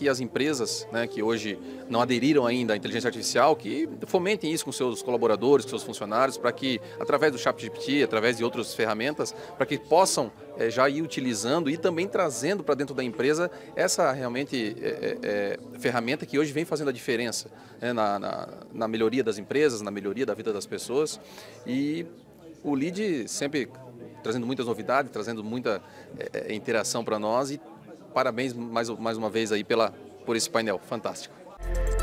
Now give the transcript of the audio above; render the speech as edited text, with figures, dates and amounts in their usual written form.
que as empresas, né, que hoje não aderiram ainda à inteligência artificial, que fomentem isso com seus colaboradores, com seus funcionários, para que, através do ChatGPT, através de outras ferramentas, para que possam já ir utilizando e também trazendo para dentro da empresa essa realmente ferramenta que hoje vem fazendo a diferença, né, na melhoria das empresas, na melhoria da vida das pessoas. E o LEAD sempre trazendo muitas novidades, trazendo muita interação para nós, e parabéns mais uma vez aí por esse painel fantástico.